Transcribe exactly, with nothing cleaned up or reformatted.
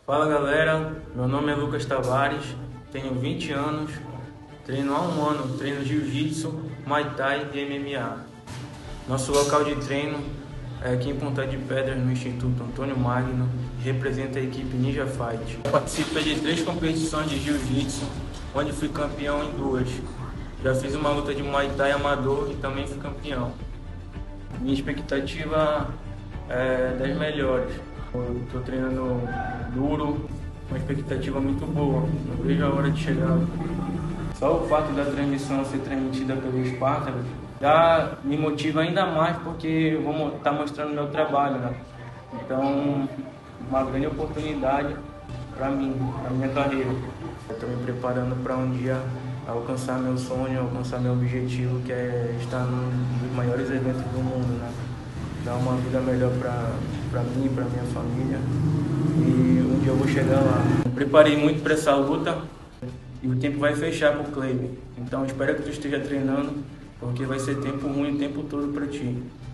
Fala galera, meu nome é Lucas Tavares, tenho vinte anos, treino há um ano, treino Jiu-Jitsu, Muay Thai e M M A. Nosso local de treino é aqui em Ponta de Pedras, no Instituto Antônio Magno, e representa a equipe Ninja Fight. Participei de três competições de Jiu-Jitsu, onde fui campeão em duas. Já fiz uma luta de Muay Thai amador e também fui campeão. Minha expectativa é das melhores. Estou treinando duro, uma expectativa muito boa, não vejo a hora de chegar. Só o fato da transmissão ser transmitida pelos Espartanos já me motiva ainda mais, porque eu vou estar mostrando meu trabalho, né? Então, uma grande oportunidade para mim, para minha carreira. Estou me preparando para um dia alcançar meu sonho, alcançar meu objetivo, que é estar num dos maiores eventos do mundo, né? Dar uma vida melhor para mim, para minha família, e um dia eu vou chegar lá. Eu preparei muito para essa luta e o tempo vai fechar com o Kleber, então espero que tu esteja treinando, porque vai ser tempo ruim o tempo todo para ti.